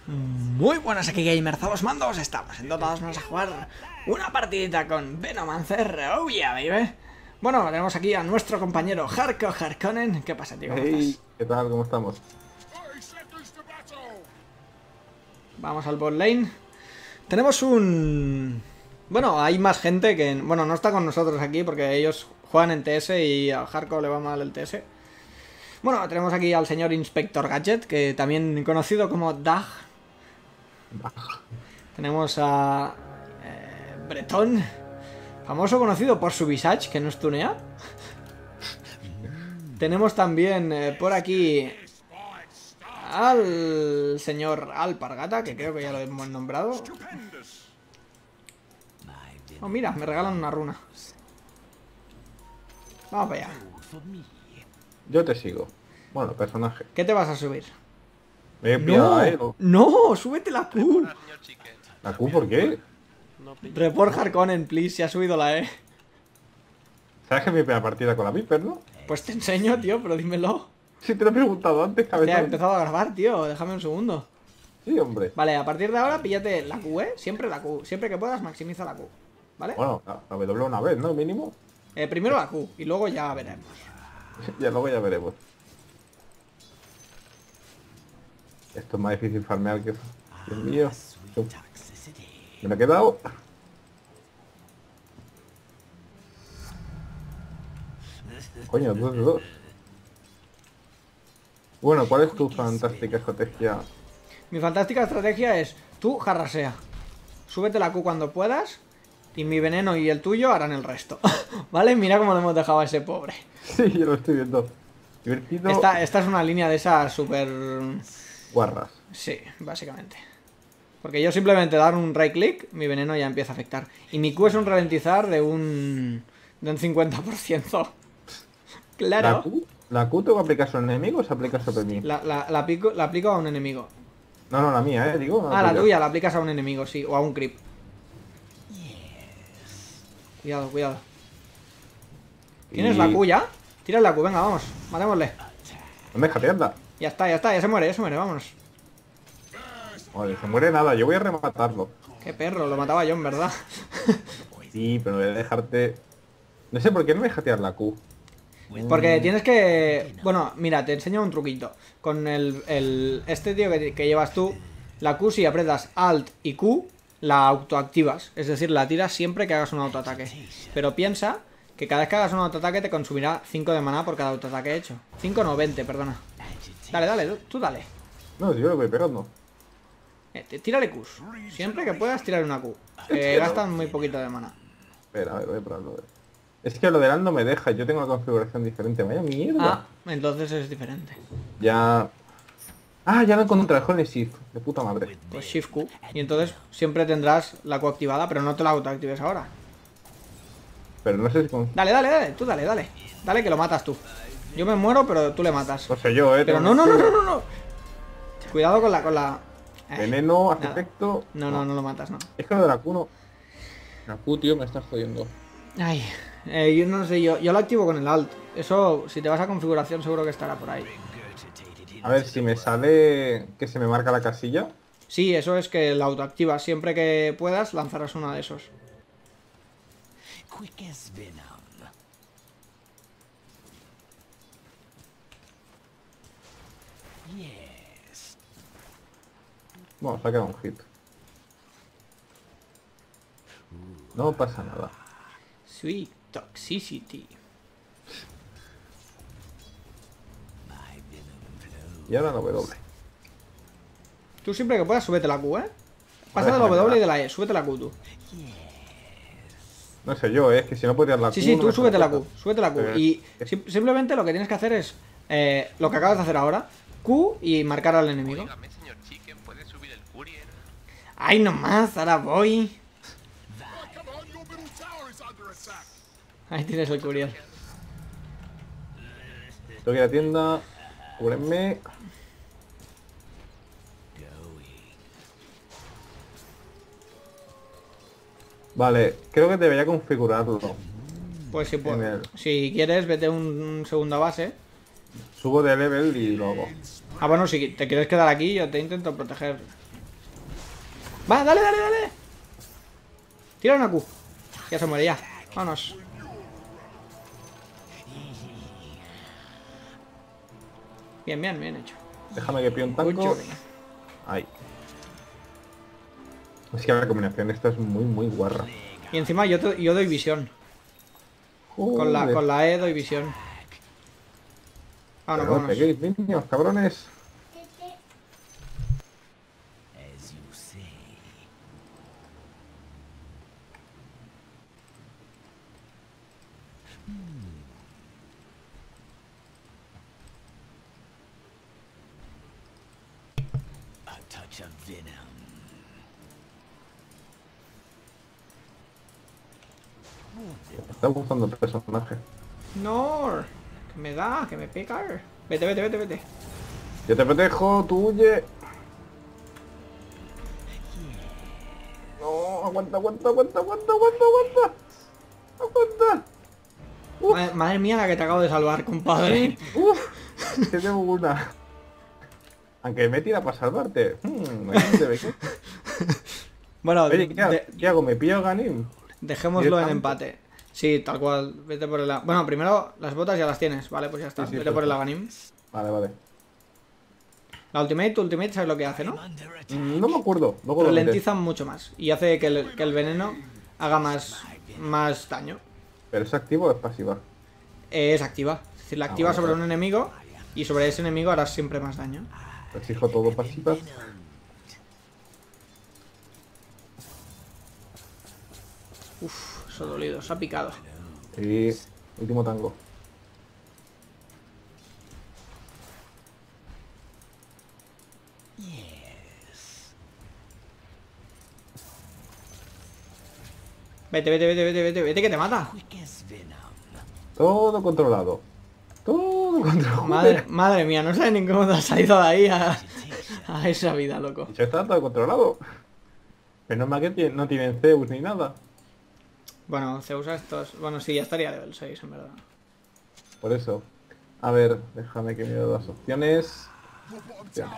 Muy buenas, aquí Gamer los mandos. Estamos en Dota 2, vamos a jugar una partidita con Venomancer. Oh yeah, baby. Bueno, tenemos aquí a nuestro compañero Jarko Harkonnen. ¿Qué pasa, tío? ¿Cómo Hey, estás? ¿qué tal? ¿Cómo estamos? Vamos al bot lane. Tenemos un... Bueno, hay más gente que... Bueno, no está con nosotros aquí porque ellos juegan en TS y a Jarko le va mal el TS. Bueno, tenemos aquí al señor Inspector Gadget, que también conocido como Dag. Tenemos a... Breton, famoso conocido por su visage, que no stunea. Tenemos también por aquí al señor Alpargata, que creo que ya lo hemos nombrado. Oh, mira, me regalan una runa. Vamos para allá. Yo te sigo. Bueno, personaje. ¿Qué te vas a subir? Me he pillado a Elo. ¡No! ¡Súbete la Q! ¿La Q por qué? Report Harkonnen, please, se ha subido la E. ¿Sabes que mi primera partida con la Viper, no? Pues te enseño, tío, pero dímelo. Sí, te lo he preguntado antes, Te cabezón. he empezado a grabar, tío, déjame un segundo. Sí, hombre. Vale, a partir de ahora píllate la Q, ¿eh? Siempre la Q. Siempre que puedas, maximiza la Q. ¿Vale? Bueno, la W una vez, ¿no? Mínimo. Primero la Q y luego ya veremos. Ya luego ya veremos. Esto es más difícil farmear que... Dios mío. Me lo he quedado. Coño, 2 de 2. Bueno, ¿cuál es tu fantástica estrategia? Mi fantástica estrategia es, tú jarrasea. Súbete la Q cuando puedas y mi veneno y el tuyo harán el resto. ¿Vale? Mira cómo le hemos dejado a ese pobre. Sí, yo lo estoy viendo. Divertido. Esta es una línea de esas súper... Guarras. Sí, básicamente. Porque yo simplemente dar un right click, mi veneno ya empieza a afectar. Y mi Q es un ralentizar de un 50%. Claro. ¿La Q tengo que aplicar sobre enemigos o se aplica sobre mí? La aplico a un enemigo. No, la mía, digo. Ah, la tuya la aplicas a un enemigo, sí. O a un creep. Cuidado, cuidado. ¿Tienes la Q ya? Tira la Q, venga, vamos. Matémosle. No me deja tirarla. Ya está, ya se muere, vámonos. Vale, se muere nada, yo voy a rematarlo. Qué perro, lo mataba yo en verdad. Sí, pero voy a dejarte... No sé por qué no me deja tirar la Q. Porque tienes que... Bueno, mira, te enseño un truquito. Con este tío que llevas tú, la Q, si apretas Alt y Q, la autoactivas. Es decir, la tiras siempre que hagas un autoataque. Pero piensa que cada vez que hagas un autoataque te consumirá 5 de maná por cada autoataque hecho. 5 no, 20, perdona. Dale, tú dale. No, si yo lo voy pegando. Tírale Qs. Siempre que puedas tirar una Q. Gastan muy poquito de maná. Espera, a ver, voy a probarlo. Es que lo del alt no me deja, yo tengo una configuración diferente. Vaya mierda. Ah, entonces es diferente. Ya... Ah, ya lo encontré, con el shift. De puta madre. Pues Shift Q. Y entonces siempre tendrás la Q activada, pero no te la autoactives ahora. Pero no sé si con... Dale, tú dale. Dale que lo matas tú. Yo me muero, pero tú le matas. No sé yo, Pero tengo- no. Cuidado con la... Veneno, hace nada. efecto... No lo matas, no. Es que lo de la Q no... La Q, tío, me está jodiendo. Ay, yo no sé, yo lo activo con el Alt. Eso, si te vas a configuración, seguro que estará por ahí. A ver, si me sale que se me marca la casilla. Sí, eso es que la autoactivas. Siempre que puedas, lanzarás uno de esos. Bueno, se ha quedado un hit. No pasa nada. Sweet Toxicity. Y ahora la W. Tú siempre que puedas, súbete la Q, ¿eh? Pasa de la déjame W y tirar. de la E. Súbete la Q tú. No sé yo, es que si no puedo tirar la Q... Sí, no tú me súbete la sale. Q. Súbete la Q. Pero Y es- simplemente lo que tienes que hacer es lo que acabas de hacer ahora. Q y marcar al enemigo. Dígame, señor Chicken, ¿puede subir el courier? ¡Ay, no más! Ahora voy. Ahí tienes el courier. Tengo que ir a la tienda. Cúbrenme. Vale, creo que debería configurarlo. Pues si, En el- si quieres, vete un segunda base. Subo de level y lo hago. Ah, bueno, si te quieres quedar aquí, yo te intento proteger. Va, dale, dale, dale. Tira una Q. Ya se muere, ya. Vámonos. Bien, bien, bien hecho. Déjame que pille un tanco. Mucho. Ahí. Es que la combinación esta es muy guarra. Y encima yo doy visión. Con Joder. la E doy visión. Pero Vámonos, no vámonos. peguéis, niños, cabrones. Me está gustando el personaje. No. Que me da, que me pega. Vete, vete, vete, vete. Yo te protejo, tú huye. No, aguanta, aguanta, aguanta, aguanta, aguanta, aguanta. Aguanta. Madre mía la que te acabo de salvar, compadre. Uf, que tengo una. Aunque me tira para salvarte. Ahí se ve que- Bueno, Oye, ¿qué hago? ¿Me pillo Ganim? dejémoslo en Directamente. empate. Sí, tal cual. Vete por el... Bueno, primero las botas ya las tienes. Vale, pues ya está. Sí, sí, Vete por el perfecto. Aghanim. Vale, vale. La ultimate, ¿sabes lo que hace, no? No me acuerdo. Luego lo miré. Ralentiza mucho más. Y hace que el veneno haga más daño. ¿Pero es activo o es pasiva? Es activa. Es decir, la activa vale, sobre vale. un enemigo y sobre ese enemigo harás siempre más daño. Exijo todo pasivas. Uf, eso ha dolido, se ha picado. Y último tango. Vete, vete, vete, vete, vete, vete que te mata. Todo controlado. Todo controlado. Madre mía, no sé ni cómo te has salido de ahí a esa vida, loco. Ya está todo controlado. Pero no más que no tienen Zeus ni nada. Bueno, Zeus a estos... Bueno, sí, ya estaría level 6, en verdad. Por eso. A ver, déjame que mire las opciones. Ya.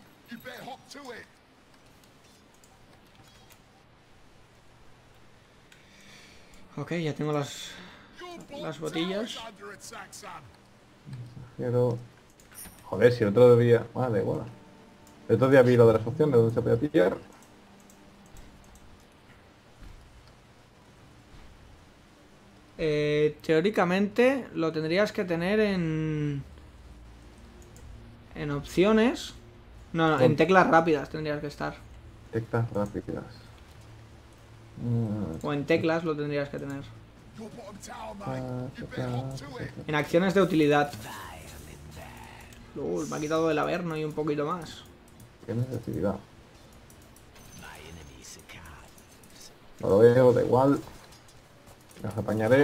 Ok, ya tengo las botillas. Quiero... Joder, si el otro día... Vale, bueno. El otro día vi lo de las opciones donde se podía pillar. Teóricamente lo tendrías que tener en opciones. No, en teclas rápidas tendrías que estar. Teclas rápidas. O en teclas lo tendrías que tener. En acciones de utilidad. Me ha quitado el averno y un poquito más. Qué necesidad. No lo veo, da igual. Las apañaré.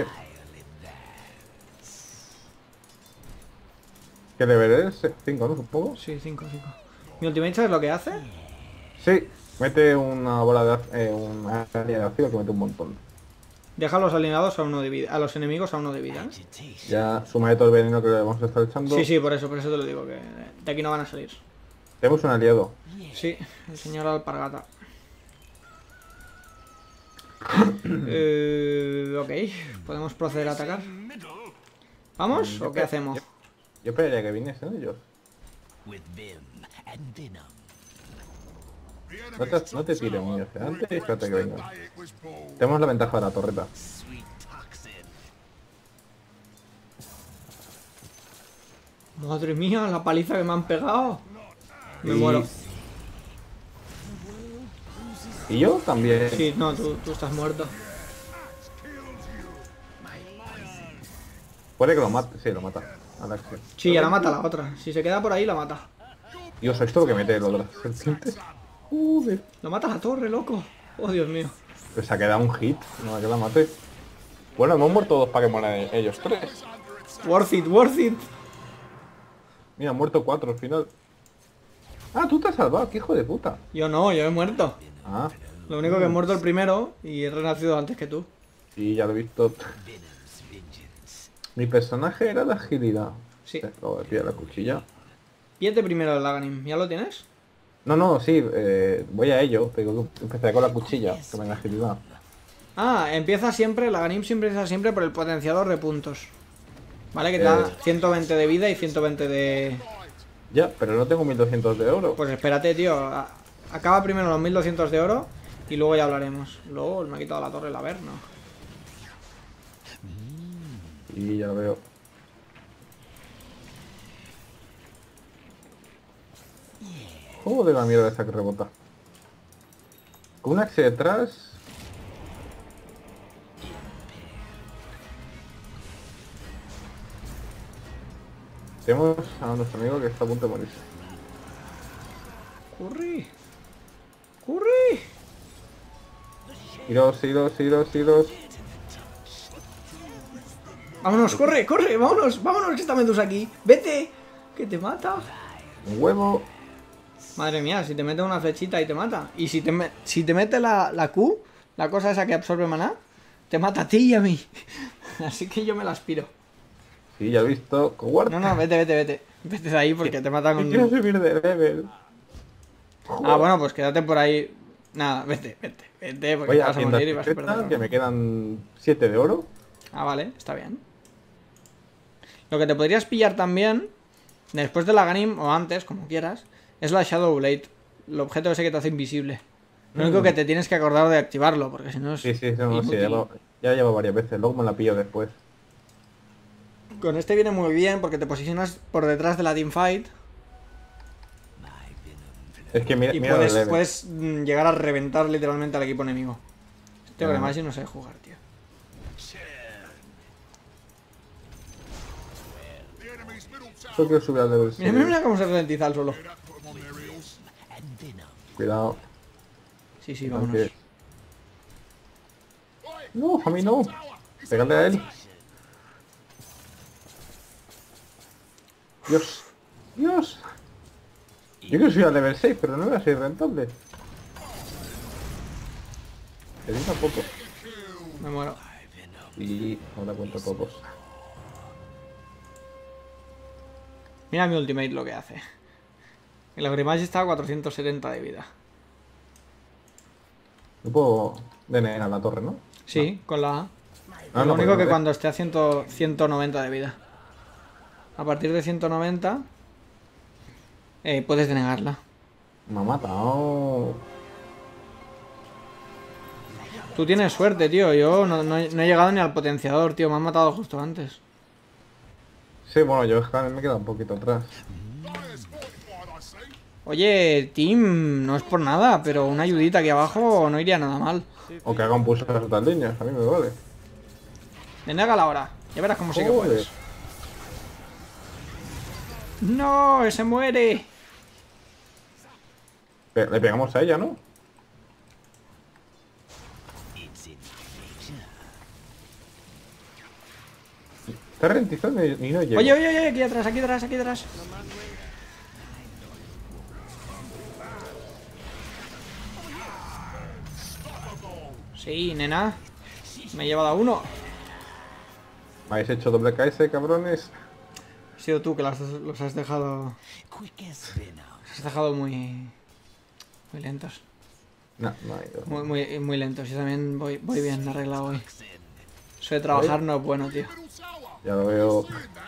¿Qué deber es? 5, ¿no? Supongo. Sí, 5. ¿Mi ultimate sabes lo que hace? Sí, mete una bola de una área de ácido que mete un montón. Deja a los alineados a uno de vida. A los enemigos a uno de vida. Ya suma de todo el veneno que le vamos a estar echando. Sí, sí, por eso te lo digo, que de aquí no van a salir. Tenemos un aliado. Sí, el señor Alpargata. Ok, podemos proceder a atacar. ¿Vamos o qué hacemos? Yo esperaría que viniesen ellos. No te tires muy hacia adelante y espérate que vengan. Tenemos la ventaja de la torreta. Madre mía, la paliza que me han pegado. Me Y- muero. Y yo también. Sí, no, tú estás muerto. Puede que lo mate. Sí, lo mata. A la acción. Sí, ya la mata la otra. Si se queda por ahí, la mata. Dios, esto lo que mete lo de las serpientes. Joder. Lo mata la torre, loco. Oh, Dios mío. Pues se ha quedado un hit. No, que la mate. Bueno, hemos muerto dos para que mueran ellos tres. Worth it, worth it. Mira, han muerto 4 al final. Ah, tú te has salvado, qué hijo de puta. Yo no, yo he muerto. Ah, Lo único que he muerto el primero y he renacido antes que tú. sí, ya lo he visto. Mi personaje era de agilidad. Sí. Luego de pillar la cuchilla. Pídete primero el Laganim. ¿Ya lo tienes? No, no, sí, voy a ello. Pero empezaré con la cuchilla, que me da agilidad. Ah, empieza siempre, la Ganim siempre empieza siempre por el potenciador de puntos. Vale, que te da 120 de vida y 120 de... Ya, pero no tengo 1200 de oro. Pues espérate, tío. Acaba primero los 1200 de oro y luego ya hablaremos. Luego me ha quitado la torre el Averno. Y ya lo veo. Joder, la mierda esa que rebota. Con un axe detrás. Tenemos a nuestro amigo que está a punto de morirse. ¡Curry! ¡Curry! Iros. ¡Vámonos, corre, corre! ¡Vámonos, vámonos! Que está Medusa aquí. ¡Vete! ¡Que te mata! Un huevo. Madre mía, si te mete una flechita y te mata. Y si te mete la Q, la cosa esa que absorbe maná, te mata a ti y a mí. Así que yo me la aspiro. Sí, ya he visto. Coguarda. No, vete. Vete de ahí porque te matan con... Quiero subir de level. Ah, bueno, pues quédate por ahí. Nada, vete, porque Voy te a vas a tiendas morir y vas a secretas, perder. que me quedan 7 de oro. Ah, vale, está bien. Lo que te podrías pillar también, después de la Ganim o antes, como quieras, es la Shadow Blade. El objeto ese que te hace invisible. Lo único que te tienes que acordar de activarlo, porque si no es... Sí, no, sí, inútil. ya llevo varias veces. Luego me la pillo después. Con este viene muy bien porque te posicionas por detrás de la teamfight Es que mira, y mira el level. puedes llegar a reventar literalmente al equipo enemigo. Tío, que Ah. además yo no sé jugar, tío. Yo quiero subir al level 6. Mira cómo se ralentiza el solo. Cuidado. Sí, vámonos. Aunque... No, a mí no. Pégale a él. Dios. Yo quiero subir al level 6, pero no voy a ser rentable. Te digo poco. Me muero. Y no da cuenta todos. Mira mi ultimate lo que hace. El Grimace está a 470 de vida. No puedo denegar a la torre, ¿no? Sí, con la A. Ah, Lo no, único porque que no, cuando esté a 190 de vida. A partir de 190 puedes denegarla. Me ha matado. Tú tienes suerte, tío. Yo no he llegado ni al potenciador, tío. Me han matado justo antes. Sí, bueno, yo me queda un poquito atrás. Oye, team, no es por nada, pero una ayudita aquí abajo no iría nada mal. O que haga un pulso a estas líneas, a mí me vale. Denégala ahora. Ya verás cómo sí que Joder. puedes. ¡No! ¡Se muere! Le pegamos a ella, ¿no? Está ralentizando y no llega. Oye, aquí atrás. Sí, nena. Me he llevado a uno. Me habéis hecho doble KS, cabrones. Ha sido tú que los has dejado... Los has dejado muy lentos. No, no hay dos. Muy lentos. Yo también voy bien arreglado hoy. Eso de trabajar no es bueno, tío. Ya lo veo.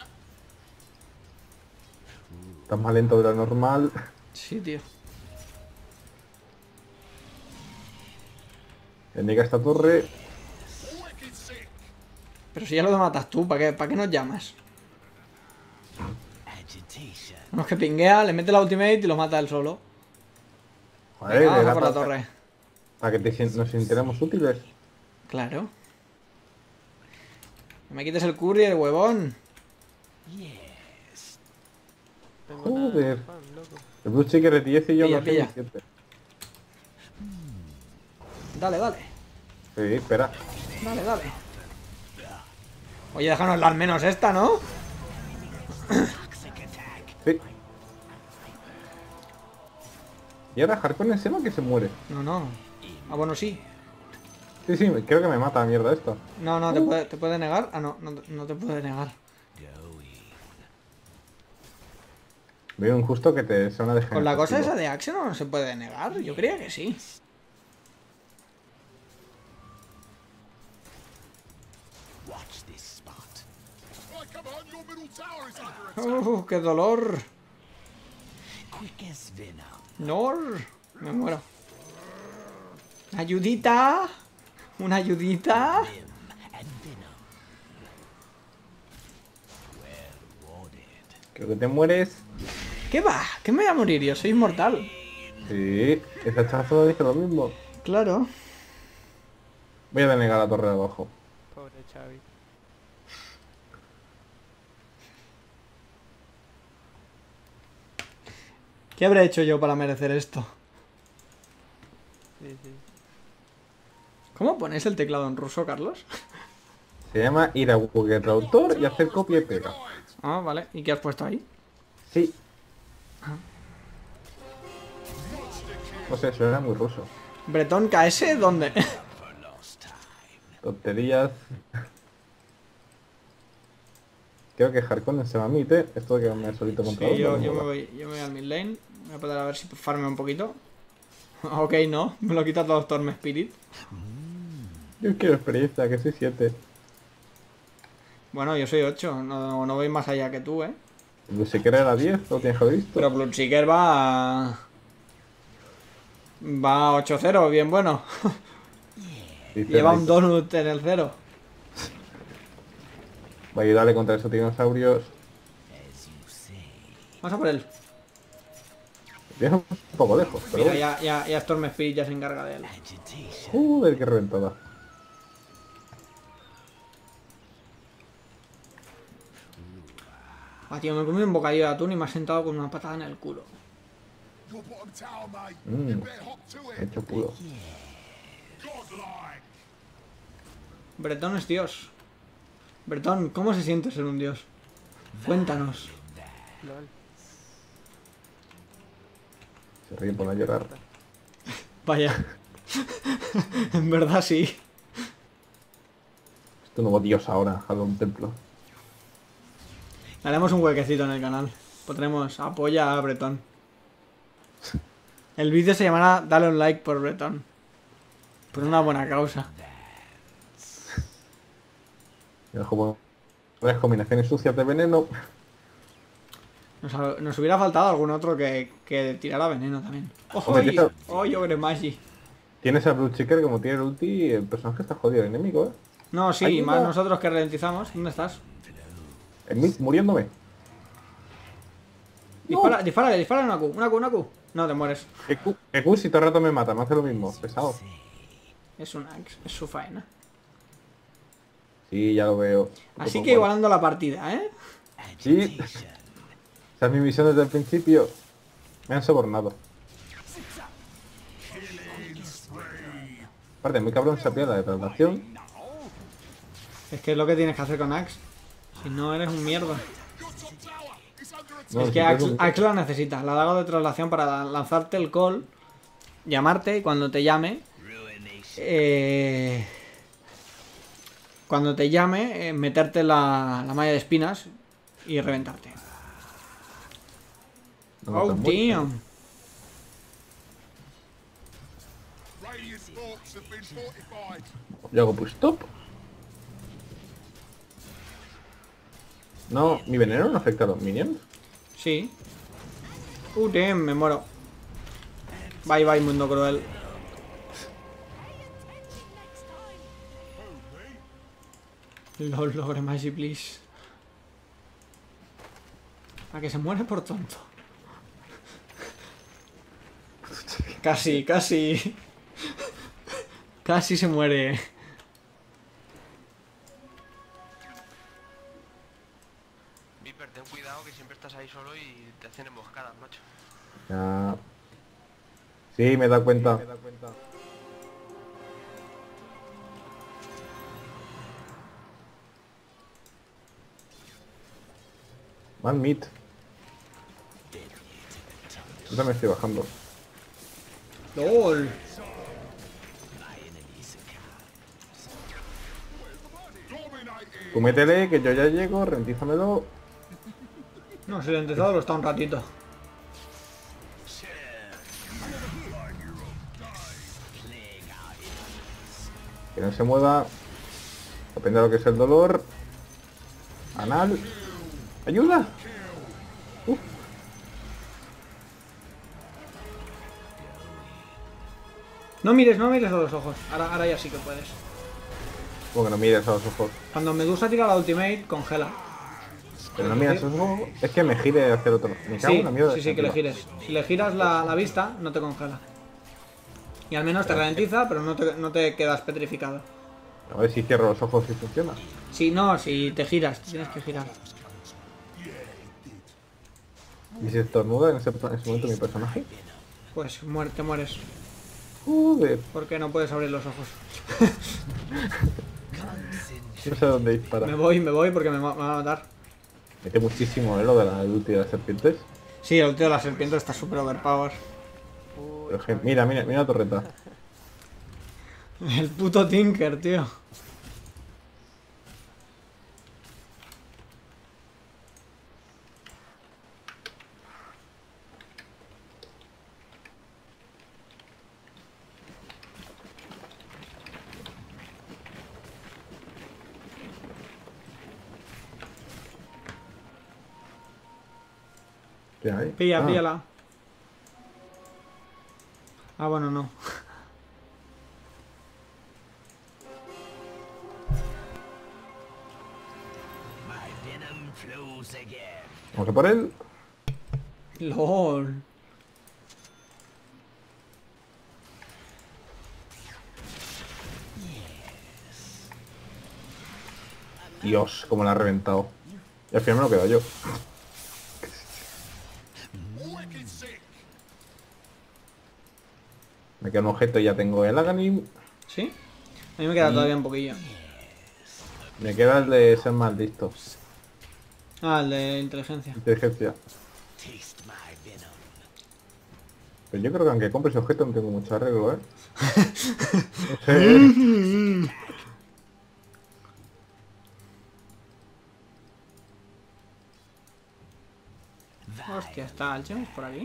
Estás más lento de lo normal. Sí, tío. Enega esta torre. Pero si ya lo matas tú, ¿para qué nos llamas? No, es que pinguea, le mete la ultimate y lo mata él solo. Joder, Venga, baja era por la torre. para que nos sintiéramos útiles. Claro. No me quites el courier, huevón. Joder. El Blue Checker 10 y yo Pilla, no sé pilla. 17. Dale. Sí, espera. Dale. Oye, déjanos al menos esta, ¿no? Sí. Y ahora Harkonnen se va que se muere. No. Ah, bueno, sí. Sí, creo que me mata la mierda esto. No, ¿te puede negar? Ah, no te puede negar. Veo injusto que te sea una de Con la cosa esa de Axe no se puede negar. Yo creía que sí. ¡Qué dolor! ¡Nor! Me muero. ¡Ayudita! ¡Una ayudita! Creo que te mueres. ¿Qué va? ¿Qué me voy a morir? Yo soy inmortal. Sí, esa chazo dice lo mismo. Claro. Voy a denegar la torre de abajo. Pobre Xavi. ¿Qué habré hecho yo para merecer esto? Sí, sí. ¿Cómo pones el teclado en ruso, Carlos? Se llama ir a Google Traductor y hacer copia y pega. Ah, vale. ¿Y qué has puesto ahí? Sí. No sé, suena muy ruso. ¿Bretón KS? ¿Dónde? Tonterías. Creo que Harkonnen se mamite. Esto de quedarme solito contra Sí, uno, yo no me mola. voy al mid lane. Voy a poder a ver si farme un poquito. Ok, no. Me lo quita todo Storm Spirit. Yo quiero experiencia, que soy 7. Bueno, yo soy 8. No voy más allá que tú, ¿eh? Si quieres era 10, lo tienes que haber visto. Pero Bloodseeker va... Va 8-0, bien bueno. Dice Lleva un Rico. donut en el 0. Va a ayudarle contra esos dinosaurios. Vamos a por él. Tienes un poco lejos, pero Mira, bueno. ya Storm Spirit ya se encarga de él. Joder, qué reventada. Ah, tío, me he comido un bocadillo de atún y me ha sentado con una patada en el culo. He hecho puro. Bretón es Dios. Bretón, ¿cómo se siente ser un dios? Cuéntanos. LOL. Se ríe por no llorar. Vaya. En verdad sí. Es tu nuevo dios ahora, a un templo. Haremos un huequecito en el canal. Pondremos apoya a Bretón. El vídeo se llamará Dale un like por Bretón. Por una buena causa. Y como las combinaciones sucias de veneno. Nos hubiera faltado algún otro que tirara veneno también. ¡Ojo! Hombre, tío. ¡Oh, Ogremagi! Tienes a Bloodseeker como tiene el ulti y el personaje está jodido, el enemigo, ¿eh? No, sí, Ayuda. más nosotros que ralentizamos. ¿Dónde estás? En mí, muriéndome. Dispara, dispara una Q, una Q. No, te mueres. Que Q si todo el rato me mata, me hace lo mismo, pesado. Es un axe, es su faena. Sí, ya lo veo. Así Poco que igualando la partida, ¿eh? Sí. Esa es mi misión desde el principio. Me han sobornado. Aparte, muy cabrón se apiada de traslación. Es que es lo que tienes que hacer con Axe. Si no, eres un mierda. No, Es si que tengo Axe la necesita. La daga de traslación para lanzarte el call, llamarte y cuando te llame... cuando te llame, meterte la malla de espinas y reventarte. no me Oh, están muertos. damn. Yo hago push stop. No, mi veneno no afecta a los minions. Sí. Damn, me muero. Bye bye, mundo cruel. Lol, Ogremagi, please. A que se muere por tonto. Casi, casi. Casi se muere. Viper, ten cuidado que siempre estás ahí solo y te hacen emboscadas, macho. Ya. Sí, me da cuenta. Van mid. Yo también estoy bajando. LOL. Tú métele, que yo ya llego, rentízamelo. No, silenciado está un ratito. Que no se mueva. Depende de lo que es el dolor. Anal. ¡Ayuda! Uf. No mires a los ojos. Ahora ya sí que puedes. Como que no mires a los ojos. Cuando Medusa tira la ultimate, congela. Pero no miras a los ojos. Es que me gire a hacer otro. Me cago Sí, en la mierda. sí, que le gires. Si le giras la vista, no te congela. Y al menos te ralentiza, pero no te quedas petrificado. A ver si cierro los ojos y funciona. Si no, si te giras, tienes que girar. ¿Y si estornuda en ese momento mi personaje? Pues te mueres. Joder. Porque no puedes abrir los ojos. No sé dónde dispara. Me voy porque me va a matar. Mete muchísimo lo de la ulti de las serpientes. Sí, el último de la serpiente está súper overpower. Pero mira la torreta. El puto Tinker, tío. ¿Qué hay? Píllala. Ah, bueno, no. Vamos a por él. LOL. Dios, cómo la ha reventado. Y al final me lo quedo yo. Me queda un objeto y ya tengo el Aghanim. ¿Sí? A mí me queda todavía un poquillo. Me queda el de ser más listo. Ah, el de inteligencia. Inteligencia. Pero yo creo que aunque compre ese objeto no tengo mucho arreglo, ¿eh? No sé. Hostia, ¿está Alchemist por aquí?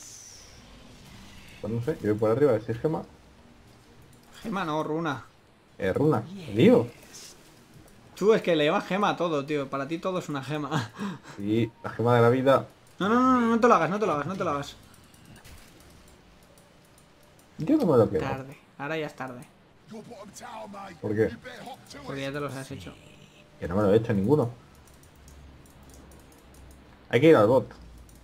Pues no sé, yo voy por arriba a ver si es gema. Gema no, runa. Runa. Tío. Tú, es que le llevas gema a todo, tío. Para ti todo es una gema. Y la gema de la vida. No te lo hagas, no te lo hagas. Yo no me lo quedo. Tarde, ahora ya es tarde. ¿Por qué? Porque ya te los has hecho. Que no me lo he hecho ninguno. Hay que ir al bot.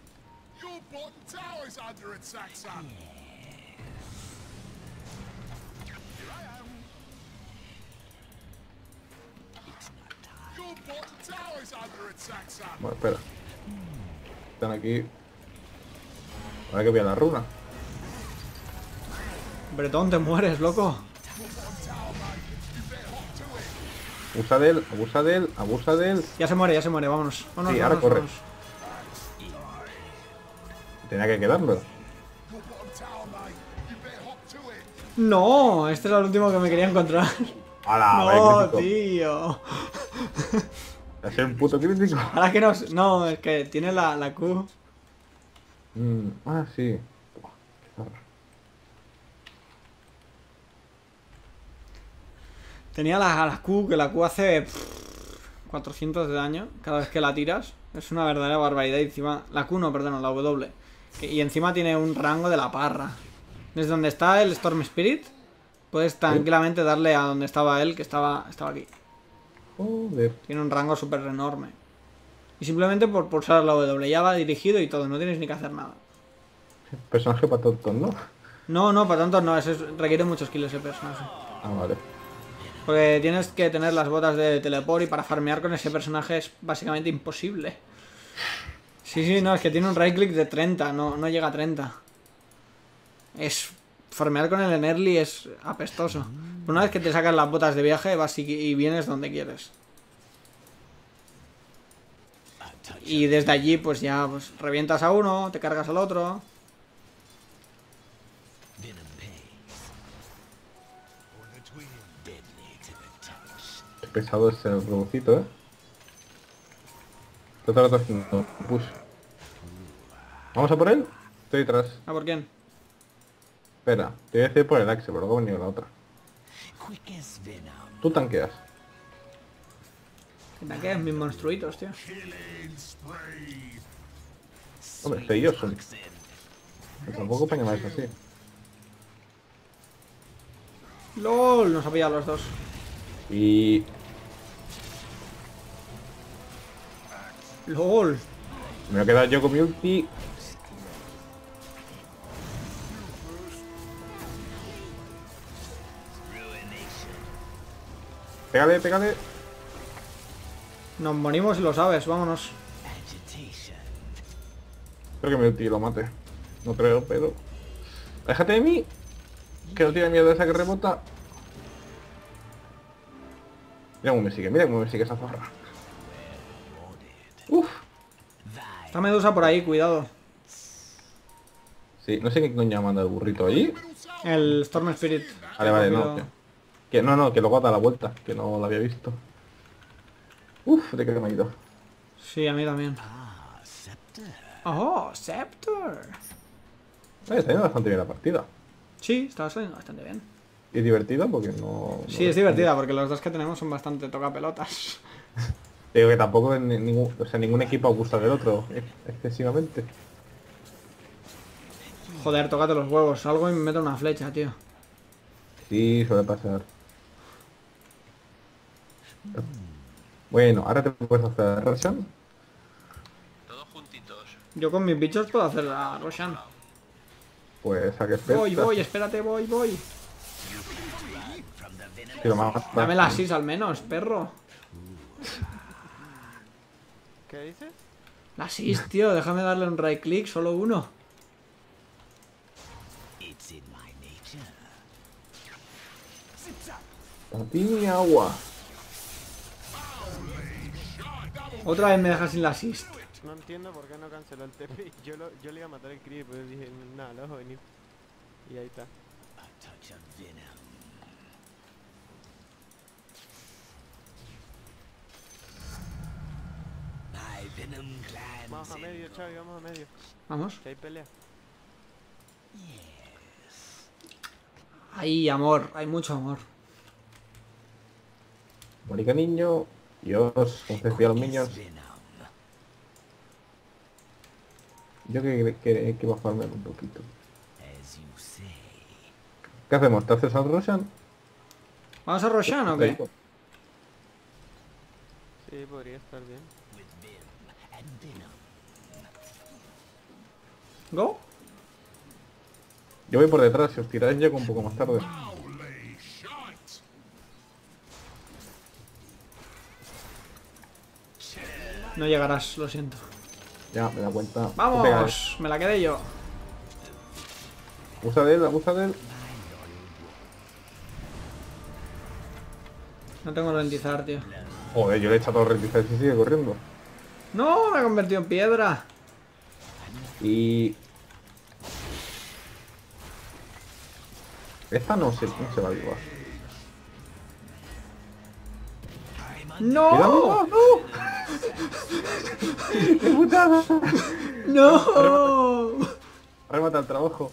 Bueno, espera. Están aquí. Ahora que voy a la runa. Bretón, te mueres, loco. Abusa de él, abusa de él, abusa de él. Ya se muere, vámonos. Vámonos, Sí, ahora vámonos, corre. vámonos. Tenía que quedarlo. No, este era el último que me quería encontrar. ¡Hala! No, vaya crítico! tío. Va a ser un puto crítico. Ahora que no... No, es que tiene la Q. Sí. Buah, qué zorra. Tenía la Q, que la Q hace 400 de daño cada vez que la tiras. Es una verdadera barbaridad. Y encima, la Q no, perdón, la W. Y encima tiene un rango de la parra. Desde donde está el Storm Spirit, puedes tranquilamente darle a donde estaba él, que estaba aquí. Joder. Tiene un rango súper enorme. Y simplemente por pulsar la W, ya va dirigido y todo, no tienes ni que hacer nada. Personaje para tontos, ¿no? No, para tanto no, requiere muchos kills ese personaje. Ah, vale. Porque tienes que tener las botas de teleport y para farmear con ese personaje es básicamente imposible. Sí, no, es que tiene un right click de 30, no llega a 30. Farmear con el en early es apestoso. Una vez que te sacas las botas de viaje, vas y vienes donde quieres. Y desde allí, pues ya revientas a uno, te cargas al otro. Qué pesado es el robocito, ¿eh? Todo el rato haciendo push. ¿Vamos a por él? Estoy detrás. ¿A por quién? Espera, te voy a decir por el Axe, pero luego ha venido la otra. Tú tanqueas. Que tanqueas mis monstruitos, tío. Hombre, es que ellos son. Tampoco para más así. LOL, nos ha pillado los dos. Y... LOL. me voy a quedar yo con mi ulti. Pégale, pégale. Nos morimos y lo sabes, vámonos. Creo que mi ulti lo mate. No creo, pero... déjate de mí. Que no tiene miedo de esa que rebota. Mira cómo me sigue esa zorra. Uf. Está Medusa por ahí, cuidado. Sí, no sé qué coño manda el burrito allí. El Storm Spirit. Vale, no. Cuidado. Que luego da la vuelta, que no lo había visto. Uf, de que me ha ido. Sí, a mí también. Oh, Scepter. Está yendo bastante bien la partida. Sí, está saliendo bastante bien. Y es divertida porque no... Sí, es divertida porque los dos que tenemos son bastante tocapelotas. Digo que tampoco ningún equipo abusa del otro excesivamente. Joder, tócate los huevos. Salgo y me meto una flecha, tío. Sí, suele pasar. Bueno, ahora te puedes hacer Roshan. Todos juntitos. Yo con mis bichos puedo hacer la Roshan. Pues a que esperas. Voy, espérate, voy. Si lo matas. Dame la 6 al menos, perro. ¿Qué dices? La 6, tío, déjame darle un right click, solo uno. A ti ni agua. Otra vez me dejas sin la assist. No entiendo por qué no canceló el TP. Yo le iba a matar el creep, pero dije, nada, lo dejo venir. Y ahí está. Vamos a medio, Chavi, vamos a medio. Vamos. Que hay pelea. Hay amor, hay mucho amor. Mónica niño. Dios, concedía a los niños. Yo que va a farmear un poquito. ¿Qué hacemos? ¿Te haces al Roshan? ¿Vamos a Roshan o qué? Sí, podría estar bien. ¿Go? Yo voy por detrás, si os tiráis llego un poco más tarde. No llegarás, lo siento. Ya, me da cuenta. ¡Vamos! Me la quedé yo. Abusa de él, abusa de él. No tengo ralentizar, tío. Joder, yo le he echado todo rentizar y sigue corriendo. ¡No! Me ha convertido en piedra. Y... esta no se va a avivar. ¡No! ¡Cuidado! ¡No! ¡Qué putada! ¡No! Remata el trabajo.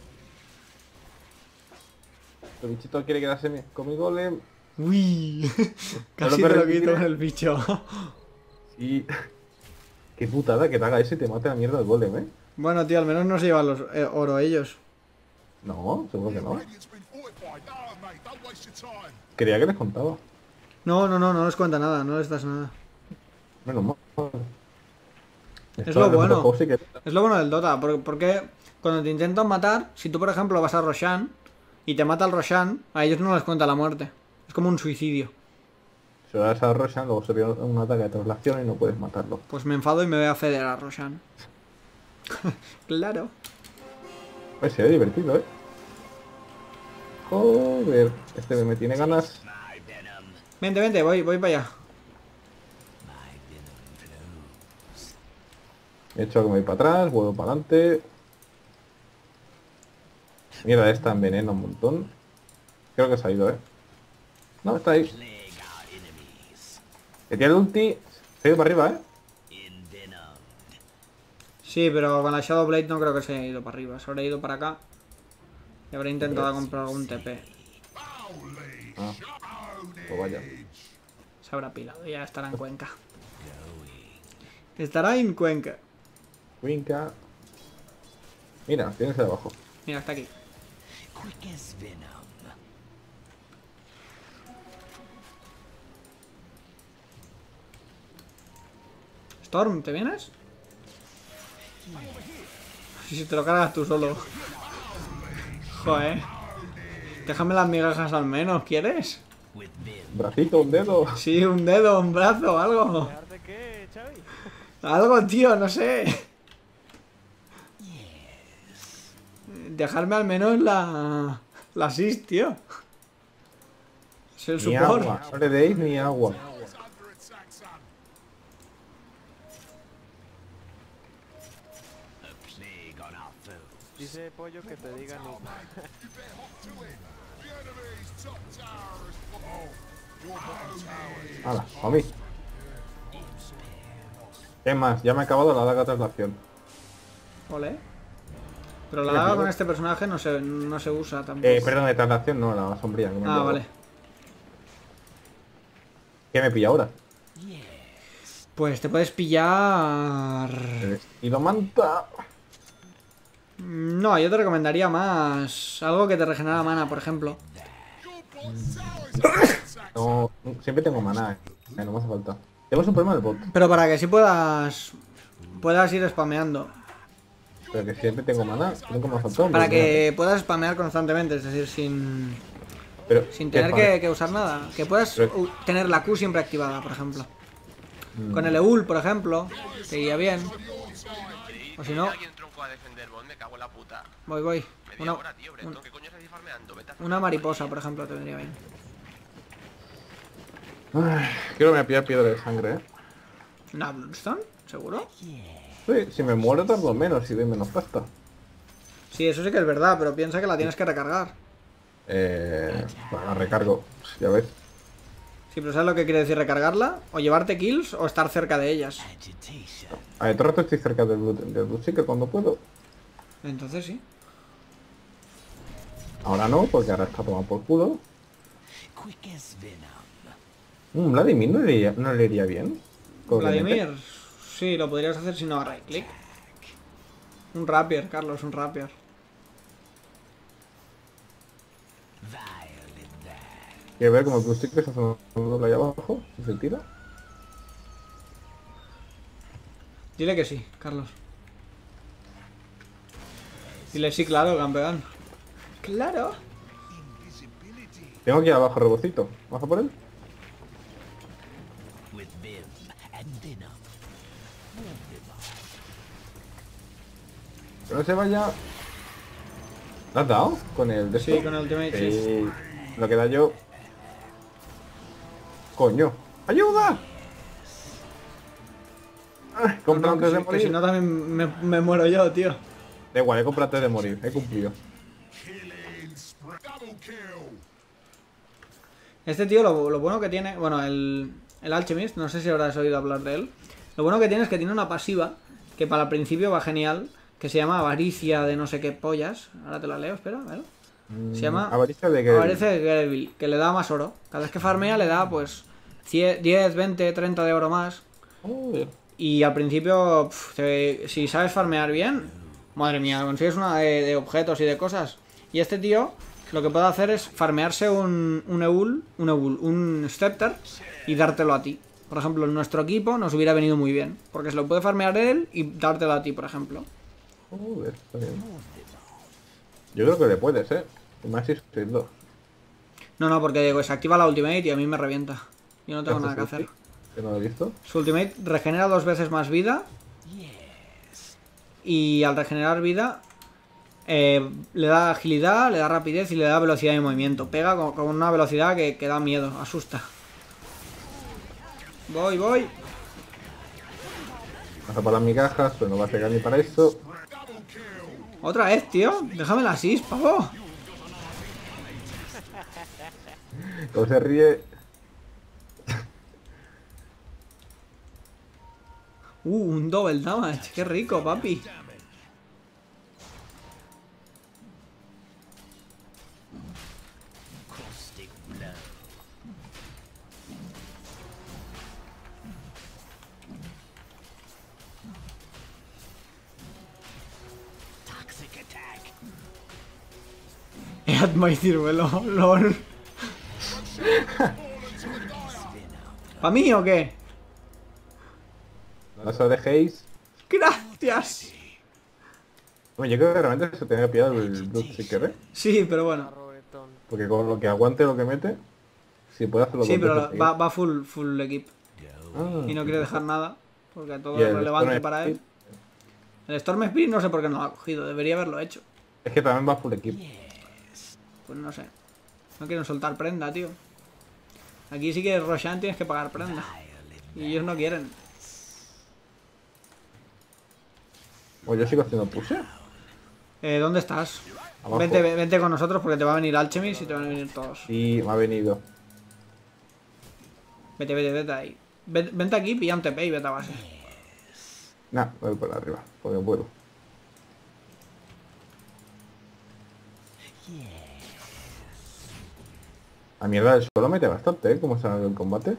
El bichito quiere quedarse con mi golem. Uy. Casi me te lo retire. quito con el bicho. Y... qué putada que te haga ese y te mate la mierda el golem, ¿eh? Bueno, tío, al menos no se llevan los oro ellos. No, seguro que no. Creía que les contaba. No les cuenta nada, no les das nada. Menos mal. Es lo bueno. Juego sí que... Es lo bueno del Dota, porque cuando te intentan matar, si tú por ejemplo vas a Roshan y te mata el Roshan, a ellos no les cuenta la muerte. Es como un suicidio. Si lo das a Roshan, luego se viene un ataque de traslación y no puedes matarlo. Pues me enfado y me voy a feder a Roshan. Claro. Pues se ve divertido, ¿eh? Joder, este me tiene ganas. Vente, voy para allá. He hecho que me voy para atrás, vuelvo para adelante. Mira, esta envenena un montón. Creo que se ha ido, ¿eh? No, está ahí. Que tiene el ulti. Se ha ido para arriba, ¿eh? Sí, pero con la Shadow Blade no creo que se haya ido para arriba. Se habrá ido para acá. Y habrá intentado comprar algún TP. Ah, pues vaya. Se habrá pilado, ya estará en Cuenca. Estará en Cuenca. Winca. Mira, tienes de abajo. Mira, está aquí. Storm, ¿te vienes? Si te lo cargas tú solo. Joder. Déjame las migajas al menos, ¿quieres? Un bracito, un dedo. Sí, un dedo, un brazo, algo. ¿Dejarte qué, Xavi? Algo, tío, no sé. Dejarme al menos la assist, tío. Es el Ni support. agua. No le deis ni agua. Dice Pollo que te diga no. Hala, a mí. ¿Qué más? Ya me he acabado la daga traslación. Ole. Pero la ¿Qué daga pido? con este personaje no se usa tampoco. Perdón, de traslación no, la sombría. que me he Ah, liado. vale. ¿Qué me pilla ahora? Pues te puedes pillar... El estilo manta. No, yo te recomendaría más algo que te regenera mana, por ejemplo. No, siempre tengo maná, no me hace falta. Tenemos un problema del bot, Pero para que sí puedas ir spameando. pero que siempre tengo maná, nunca me ha faltado. Para que puedas spamear constantemente, es decir, sin Pero, tener ¿qué que usar nada. Que puedas Pero- tener la Q siempre activada, por ejemplo. Mm. Con el EUL, por ejemplo, te iría bien. O si no, alguien tronco a defender bot, me cago en la puta. voy. Media hora, tío, Bretón, ¿qué coño estás ahí farmeando? Vete a hacer Una mariposa, por ejemplo, te vendría bien. Ay, quiero me pillar piedra de sangre, ¿Una Bloodstone? ¿Seguro? Sí, si me muero tardo menos y doy menos pasta. Sí, eso sí que es verdad, pero piensa que la tienes que recargar. La recargo, ya ves. Sí, pero ¿sabes lo que quiere decir recargarla? O llevarte kills o estar cerca de ellas. A ver, todo el rato estoy cerca del Blue Seeker cuando puedo. Entonces sí. Ahora no, porque ahora está tomado por culo. Vladimir no le iría bien. Con Vladimir, sí, lo podrías hacer si no a right click. Un rapier, Carlos, un rapier. Quiero ver cómo el Blue Seeker se hace un doble ahí abajo, si se tira. Dile que sí, Carlos. Dile sí, claro, campeón. Claro. Tengo que ir abajo a rebocito. ¿Vas a por él? Que no se vaya. ¿Lo has dado? ¿Con el de Sí, esto? con el ultimate, sí. Sí. Lo que da yo. Coño. ¡Ayuda! Ay, compra antes de que morir. si no también me muero yo, tío. Da igual, he comprado antes de morir. He cumplido. Este tío, lo bueno que tiene... Bueno, el Alchemist, no sé si habrás oído hablar de él. Lo bueno que tiene es que tiene una pasiva, que para el principio va genial, que se llama Avaricia de no sé qué pollas. Ahora te la leo, espera, a ver. Se llama Avaricia de que. Avaricia de Gerbil, que le da más oro. Cada vez que farmea le da, pues, 10, 20, 30 de oro más. Joder. Y al principio, si sabes farmear bien, madre mía, consigues una de objetos y de cosas. Y este tío, lo que puede hacer es farmearse un Scepter y dártelo a ti. Por ejemplo, en nuestro equipo nos hubiera venido muy bien, porque se lo puede farmear él y dártelo a ti, por ejemplo. Joder, está bien. Yo creo que le puedes, Y más si sois dos. No, porque pues, activa la ultimate y a mí me revienta. Yo no tengo ¿Qué nada que haces, hacer. Que no lo he visto. Su ultimate regenera 2 veces más vida. Y al regenerar vida, le da agilidad, le da rapidez y le da velocidad de movimiento. Pega con una velocidad que da miedo, asusta. Voy. Pasa para las migajas, pero no va a pegar ni para eso. Otra vez, tío. Déjame la assist, pavo. Todo se ríe. Un double damage. Qué rico, papi. Fiat my ciruelo, lol. ¿Pa mí o qué? No os dejéis. Gracias. Bueno, yo creo que realmente se tenía que pillar el Bloodseeker, ¿eh? Sí, pero bueno. Robetón. Porque con lo que aguante lo que mete, si puede hacerlo Sí, dos pero veces va full equip. Ah, Y no quiere dejar nada. Porque todo y es el relevante Storm para él. Spirit, El Storm Spirit no sé por qué no lo ha cogido. Debería haberlo hecho. es que también va full equip. Pues no sé. No quieren soltar prenda, tío. Aquí sí que Roshan tienes que pagar prenda. Y ellos no quieren. O yo sigo haciendo push. ¿Dónde estás? Abajo. Vente con nosotros porque te va a venir Alchemist y te van a venir todos. Y me ha venido. Vete ahí. Vente aquí, pilla un TP y vete a base. Nah, voy por arriba, porque puedo. A mierda, el suelo mete bastante, ¿eh? Como sale el combate.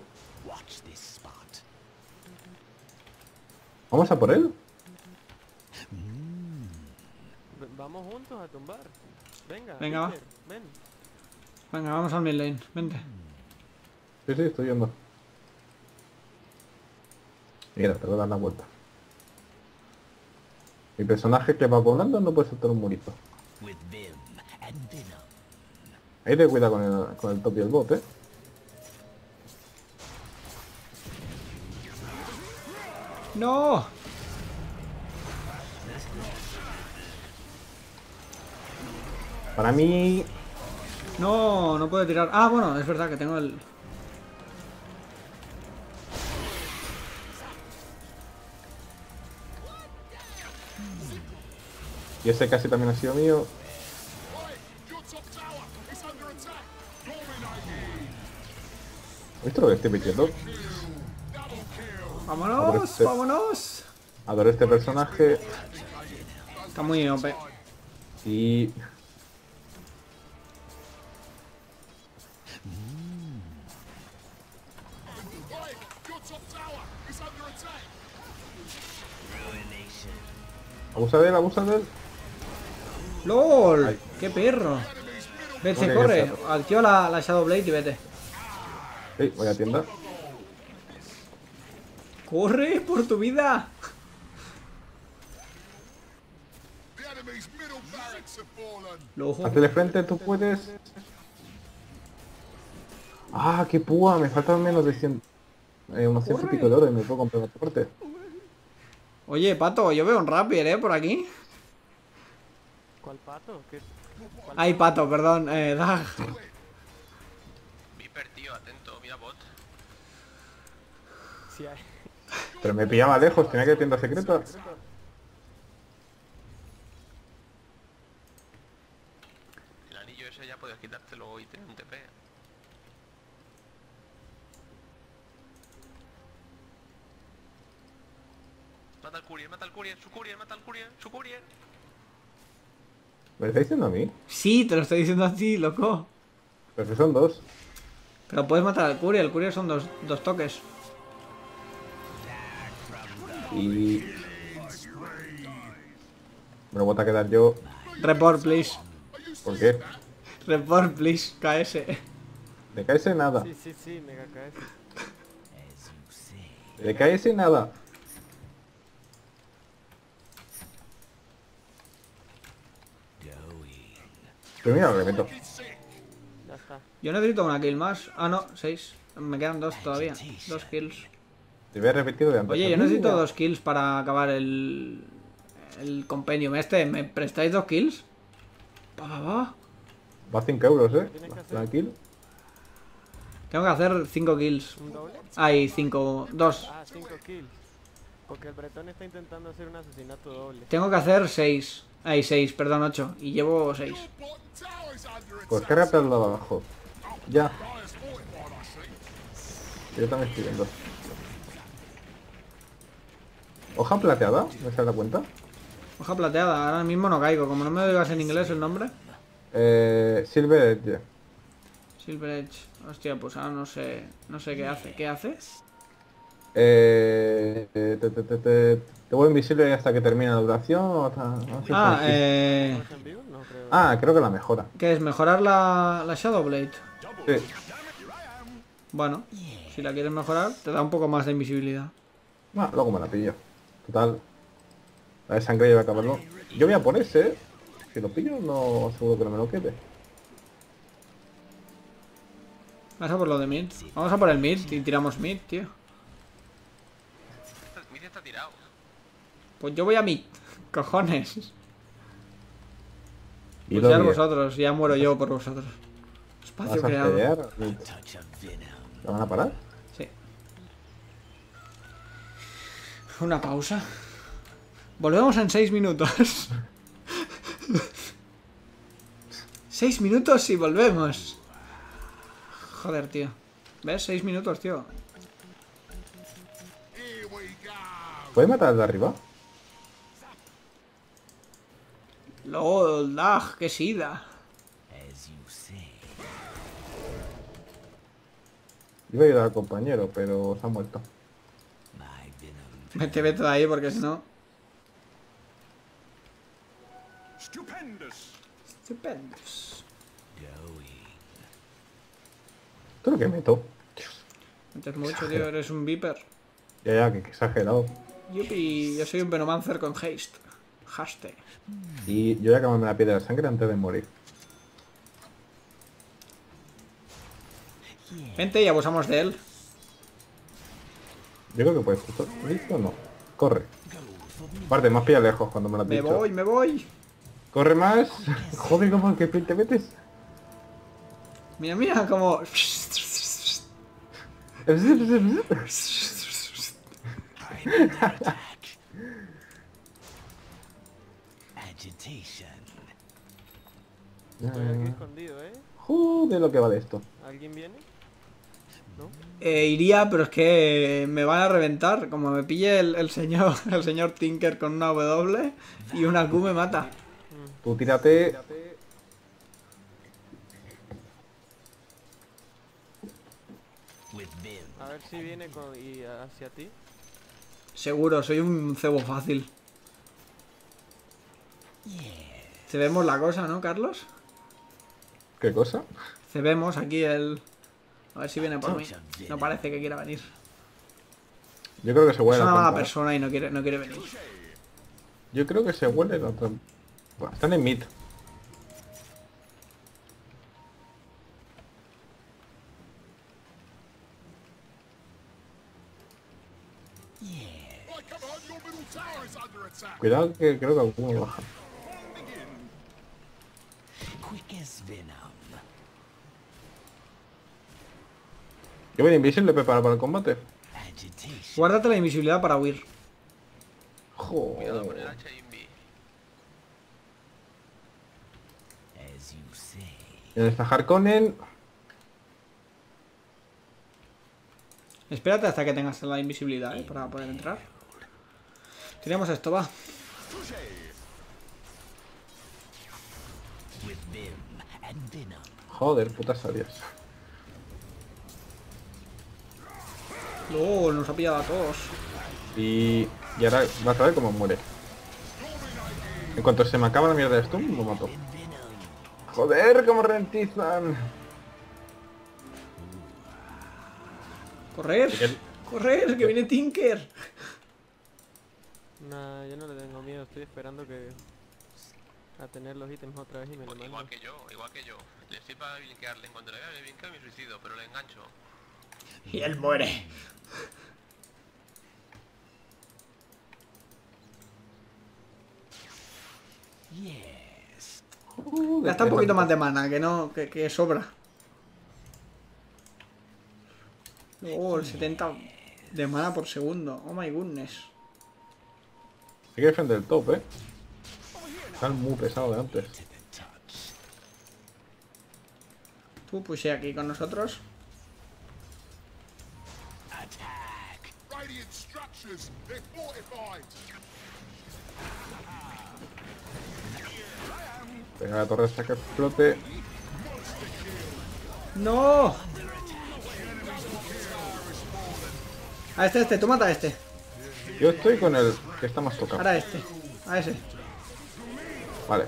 ¿Vamos a por él? Vamos juntos a tumbar. Venga, Venga, va. Peter, ven. Venga, vamos al mid lane. Vente. Sí, sí, estoy yendo. Mira, te voy a dar la vuelta. Mi personaje que va volando no puede saltar un murito. Ahí te cuida con el top y el bot, ¿eh? ¡No! Para mí... No, no puedo tirar. Ah, bueno, es verdad que tengo el... Y ese casi también ha sido mío. ¿Has visto lo que estoy metiendo? ¡Vámonos! Este- ¡Vámonos! Adoro este personaje. Está muy OP. Y... abusa de él. ¡LOL! Ay. ¡Qué perro! Vete, Ok, corre. qué perro. Activa la Shadow Blade y vete. Sí, voy a tienda. ¡Corre por tu vida! ¡Lojo! Hazle frente, tú puedes. Ah, qué púa, me faltan menos de 100... unos 100 y Corre. pico de oro y me puedo comprar otra parte. Oye, Pato, yo veo un Rapier, por aquí. ¿Cuál pato? ¿Cuál Ay, Pato, perdón. Dag. Viper, tío, atento, mira bot. Sí hay. Pero me pillaba lejos, tenía que ir a tienda secreta. El anillo ese ya puedes quitártelo y tener un TP. Mata al courier, mata al courier, su courier, mata al courier, su courier. ¿Me lo está diciendo a mí? Sí, te lo estoy diciendo a ti, loco. Pero si son dos. Pero puedes matar al Courier. El Courier son dos toques. Y... me lo voy a quedar yo. Report, please. ¿Por qué? Report, please. KS. De KS nada. Sí, mega KS. De KS nada. Pero mira lo que meto. Ya está. Yo necesito una kill más. Ah, no, 6. Me quedan 2 todavía. 2 kills. Te voy a repetir de antes. Oye, yo necesito 2 kills para acabar el compendium este. ¿Me prestáis 2 kills? Va. Va 5 euros, Tienes que hacer- Tranquilo. Tengo que hacer 5 kills. ¿Un doble? Hay 5. 2. Ah, 5 kills. Porque el bretón está intentando hacer un asesinato doble. Tengo que hacer 6. Hay 6, perdón, 8. Y llevo 6. Pues qué rápido lo de abajo. Ya. Yo también estoy viendo. Hoja plateada, ¿me se da cuenta? Hoja plateada. Ahora mismo no caigo. Como no me digas en inglés el nombre. Silver Edge. Silver Edge. Hostia, pues ahora no sé qué hace. ¿Qué hace? ¿Te vuelvo invisible hasta que termine la duración o Ah, ¿Estamos en vivo? No creo. Ah, creo que la mejora. ¿qué es? ¿Mejorar la Shadow Blade? Sí. Bueno, si la quieres mejorar, te da un poco más de invisibilidad. Bueno, luego me la pillo. Total. La de sangre lleva a acabarlo. Yo voy a por ese, ¿eh? Si lo pillo, no seguro que no me lo quede. Vamos a por lo de mid. Vamos a por el mid y tiramos mid, tío. Mid está tirado. Pues yo voy a mid. Cojones. Y Pues lo ya bien. vosotros, ya muero yo por vosotros. Espacio ¿Vas a creado. pelear? ¿La van a parar? Sí. Una pausa. Volvemos en 6 minutos. 6 minutos y volvemos. Joder, tío. ¿Ves? 6 minutos, tío. ¿Puedes matar al de arriba? LOL, qué sida. Iba a ayudar al compañero, pero se ha muerto. Vete de ahí porque si no. Estupendos. Esto es lo que meto. Metes mucho, tío. Eres un Viper. Ya, que exagerado. Yupi, yo soy un Venomancer con haste. Haste. Y yo voy a acabarme la piedra de sangre antes de morir. Vente y abusamos de él. Yo creo que puedes justo. ¿Listo o no? Corre. Aparte, más pilla lejos cuando me lo has Me dicho. voy, me voy. Corre más. Joder, ¿cómo que te metes? Mira, mira, como... Estoy aquí escondido, ¿eh? Joder, lo que vale esto. ¿Alguien viene? ¿No? Iría, pero es que me van a reventar. Como me pille el señor Tinker con una W y una Q me mata. Tú tírate. A ver si viene y hacia ti. Seguro, soy un cebo fácil. Cebemos la cosa, ¿no, Carlos? ¿Qué cosa? Cebemos aquí el... A ver si viene por mí. No parece que quiera venir. Yo creo que se Es huele una la mala trampa. persona y no quiere venir. Yo creo que se huele la trampa. Buah, están en mid. Cuidado que creo que alguno baja. Yo voy de invisible preparado para el combate. Guárdate la invisibilidad para huir. Cuidado con el Joder. hacha invi. En esta Harkonnen. Espérate hasta que tengas la invisibilidad, para poder entrar. Tiramos esto, va. Joder, putas sabias. Luego nos ha pillado a todos. Y ahora vas a ver cómo muere. En cuanto se me acaba la mierda de stun, lo mato. Joder, cómo rentizan. ¡Correr! ¡Correr! ¡Que viene Tinker! Nah, yo no le tengo miedo, estoy esperando que... a tener los ítems otra vez y me lo mando. Igual que yo, igual que yo. Le estoy para blinkearle. En cuanto le vea, le blinkeo y me suicido, pero le engancho. Y él muere. Gasta un poquito más de mana, que no, que sobra. Oh, el 70 de mana por segundo. Oh my goodness. Hay que defender el top, Están muy pesados de antes. Tú pushea aquí con nosotros. Radiant structures, they're fortified. Venga, la torre hasta que explote. ¡No! A este, tú mata a este. Yo estoy con el que está más tocado. Ahora a este. A ese. Vale.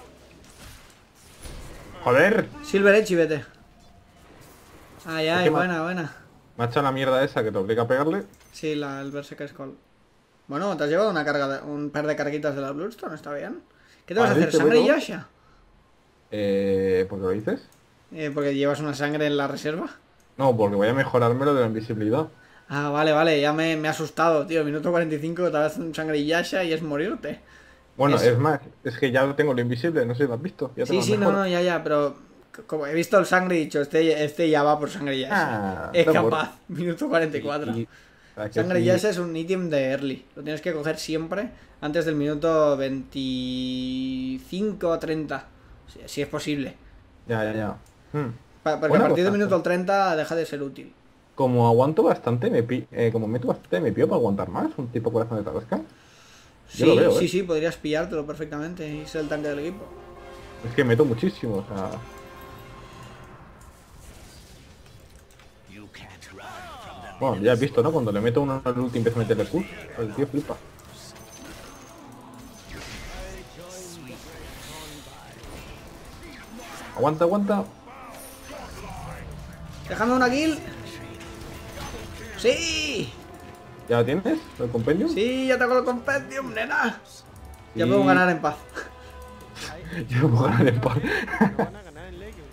¡Joder! Silver Edge y vete. Ay, Es ay, que buena, buena. Me ha echado la mierda esa que te obliga a pegarle. Sí, el Berserker Skull. Bueno, te has llevado una carga un par de carguitas de la Bloodstone, está bien. ¿Qué te vas a Vale, hacer? te ¿Sangre y veo. Yasha? ¿Por qué lo dices? Porque llevas una sangre en la reserva. No, porque voy a mejorármelo de la invisibilidad. Ah, vale, ya me he asustado, tío. Minuto 45, te das un sangre y Yasha y es morirte. Bueno, Es- es más, es que ya tengo lo invisible, no sé si lo has visto. Ya Sí, tengo sí, mejor. no, ya, pero como he visto el sangre y he dicho, este ya va por sangre y Yasha. Ah, Es da capaz, minuto 44. ¿A que Sangre y sí? Yasha es un ítem de early. Lo tienes que coger siempre antes del minuto 25 o 30. Si es posible. Ya. Porque Buena a partir del cosa. minuto 30 deja de ser útil. Como aguanto bastante, como meto bastante, me pido para aguantar más, un tipo corazón de Tarasca. Sí, Yo lo veo, sí, podrías pillártelo perfectamente y ser el tanque del equipo. Es que meto muchísimo, o sea... Bueno, ya has visto, ¿no? Cuando le meto uno al ulti y empiezo a meterle Q, el tío flipa. Aguanta. Dejando una kill. ¡Sí! ¿Ya lo tienes? ¿El compendio? Sí, ya tengo el compendium, nena. Ya Sí. podemos ganar en paz. Yo puedo ganar en paz. No van a ganar en Legion.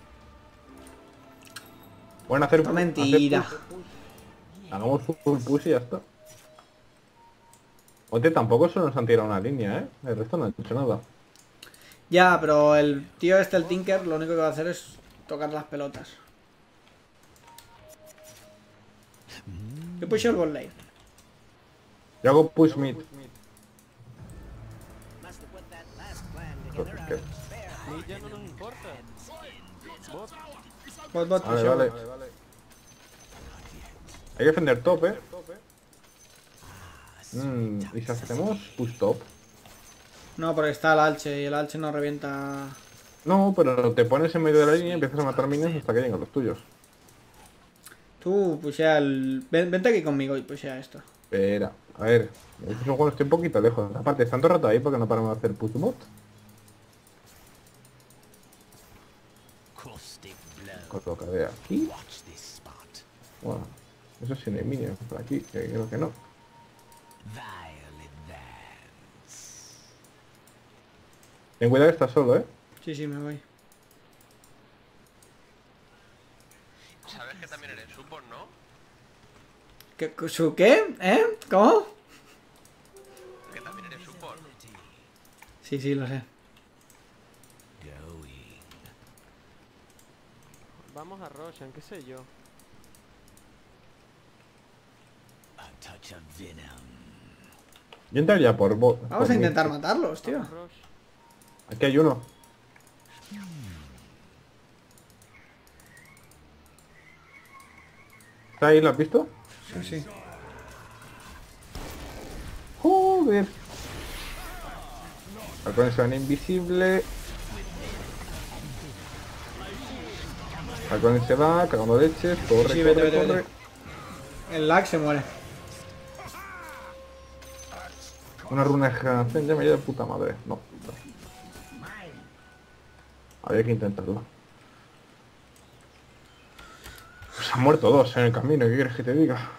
Bueno, hacer No, mentira. Hagamos full push y ya está. Oye, tampoco solo nos han tirado una línea, ¿eh? El resto no ha hecho nada. Ya, pero el tío este, el Tinker, lo único que va a hacer es tocar las pelotas. Yo pusho el bot lane. Yo hago push mid. Pues es que- Mí ya no nos importa. Bot. Bot, Vale, pusho. vale. Hay que defender top, ¿eh? ¿Y si hacemos push top? No, porque está el Alche y el Alche no revienta. No, pero te pones en medio de la línea y empiezas a matar minions hasta que lleguen los tuyos. Tú pushea el. Vente aquí conmigo y pushea esto. Espera, a ver. Este juego estoy un poquito lejos. Aparte, tanto rato ahí porque no paramos de hacer push bot. Colocaré aquí. Bueno, eso sí no hay minions por aquí, que creo que no. Ten cuidado que estás solo, ¿eh? Sí, me voy. Sabes que también eres support, ¿no? ¿Su qué? ¿Eh? ¿Cómo? Que también eres support. Sí, lo sé. Vamos a Roshan, qué sé yo. Yo entraría por bot. Vamos por a mid. intentar matarlos, tío. Vamos, Rosh. Aquí hay uno. ¿Está ahí? ¿Lo has visto? Sí. Joder. Halcones se van invisible. Halcones se va, cagando leches, corre, Sí, corre, vete. corre. El lag se muere. Una runa de generación ya me lleva de puta madre. No. Había que intentarlo. Pues han muerto dos en el camino, ¿qué quieres que te diga?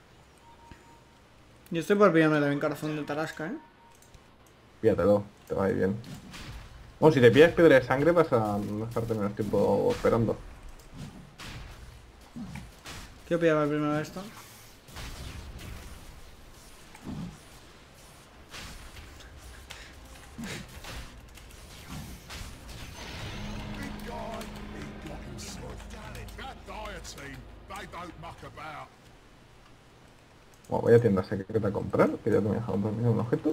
Yo estoy por pillarme el corazón de Tarasca, ¿eh? Píllatelo, te va a ir bien. Bueno, si te pillas piedra de sangre vas a estarte menos tiempo esperando. Quiero pillarme primero esto. That dire team, they don't muck about. Bueno, voy a tienda secreta a comprar, que ya te me he dejado terminar un objeto.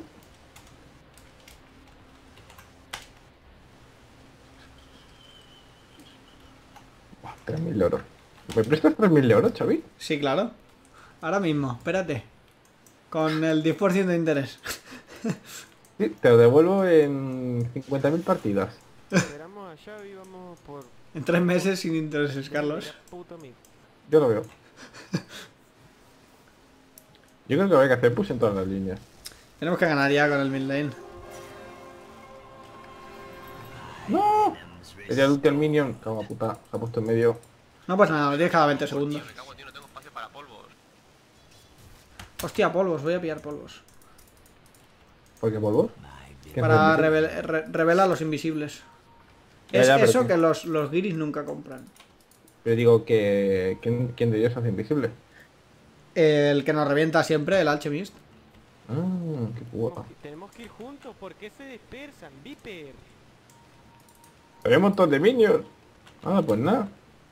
Buah, 3000 euros. ¿Me prestas 3000 euros, Xavi? Sí, claro. Ahora mismo, espérate. Con el 10% de interés. Sí, te lo devuelvo en 50.000 partidas. Esperamos a Xavi y vamos por... En 3 meses sin intereses, Carlos. Mira, puto mí. Yo lo veo. Yo creo que hay que hacer push en todas las líneas. Tenemos que ganar ya con el mid lane. ¡No! Ella el ulti al minion. Cago en puta. Se ha puesto en medio. No pasa nada, lo tienes cada 20 segundos. Tío, me cago en ti, no tengo espacio para polvos. Hostia, polvos, voy a pillar polvos. ¿Por qué polvo? ¿Qué Para haces? revelar a los invisibles. Ya, Es ya, pero eso que- que los guiris nunca compran. Pero digo que... ¿Quién de ellos se hace invisible? El que nos revienta siempre, el Alchemist. Ah, qué guapa. Tenemos que ir juntos, ¿por qué se dispersan? Viper. Hay un montón de minions. Ah, pues nada.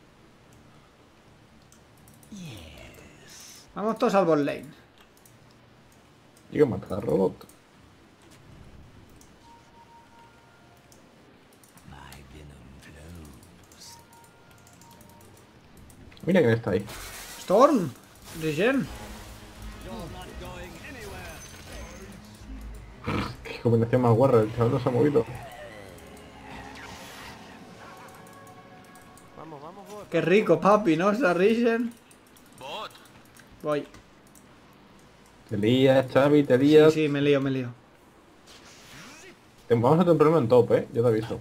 Vamos todos al bot lane. Hay que matar al robot. Mira quién está ahí. Storm, Regen. Qué combinación más guarra, el chaval no se ha movido. Vamos, vamos, bot. Qué rico, papi, ¿no? Esa Regen. Bot. Voy. Te lías, Xavi, te Sí, lías. sí, me lío, me lío. Vamos a tener un problema en top, yo te aviso.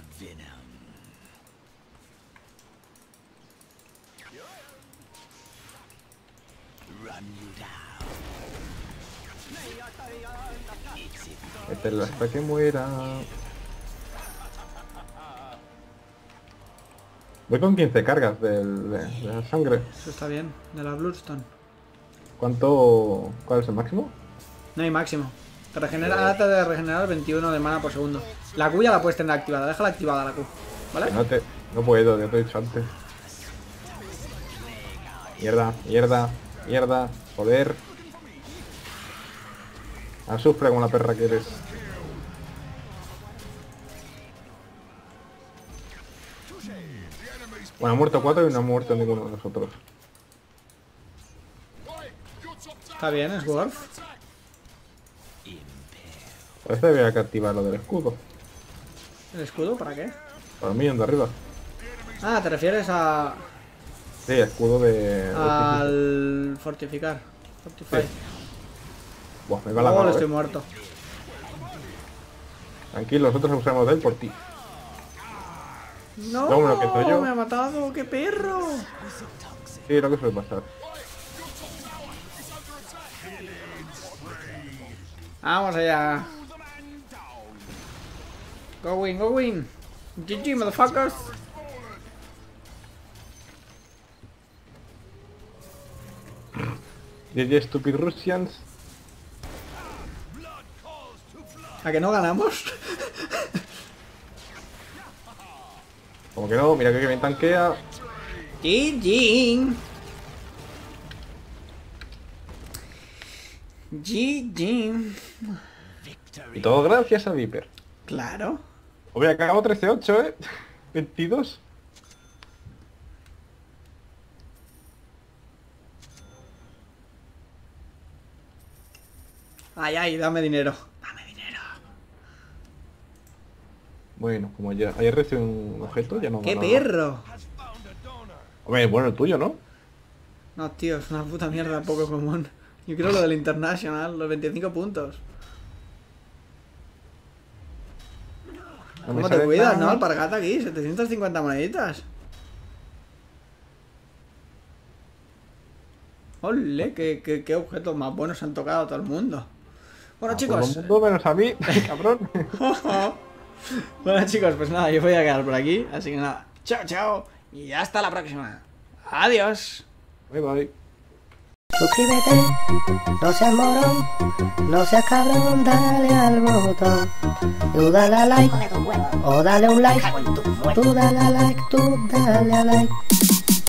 Métela hasta que muera. Voy con 15 cargas de la sangre. Eso está bien, de la Bloodstone. ¿Cuál es el máximo? No hay máximo. Te regenera, te de regenerar 21 de mana por segundo. La Q ya la puedes tener activada, déjala activada la Q. ¿Vale? Que no puedo, ya te he dicho antes. Mierda, mierda, mierda, joder. Sufre como la perra que eres. Bueno, ha muerto 4 y no ha muerto ninguno de nosotros. Está bien, es worth. Parece que había que activar lo del escudo. ¿El escudo para qué? Para mí, de arriba. Ah, te refieres a... Sí, escudo de... al fortificar. Fortify. Sí. Buah, me va la Oh, mano, estoy muerto. Tranquilo, nosotros abusamos de él por ti. No, Luego me lo quito yo. me ha matado, qué perro. Sí, lo que suele pasar. Vamos allá. Go win, go win. GG, motherfuckers. GG Stupid Russians. ¿A que no ganamos? Como que no, mira que bien tanquea. GG. GG. Y todo gracias a Viper. Claro. Hubiera acabado 13-8, 22. Ay, ay, dame dinero. Dame dinero. Bueno, como ya ayer recibí un objeto, ya no ¡Qué gana. perro! Hombre, bueno, el tuyo, ¿no? No, tío, es una puta mierda poco común. Yo quiero lo del International, los 25 puntos. No me ¿Cómo te sale cuidas, nada. no? Alpargata aquí, 750 moneditas. Ole, qué objetos más buenos han tocado a todo el mundo. Bueno, Todo el chicos. mundo menos a mí, cabrón. Bueno, chicos, pues nada, yo voy a quedar por aquí. Así que nada, chao, chao. Y hasta la próxima. Adiós. Bye bye. Suscríbete, no seas morón, no seas cabrón, dale al botón. Tú dale a like, o dale un like, tú dale a like, tú dale a like.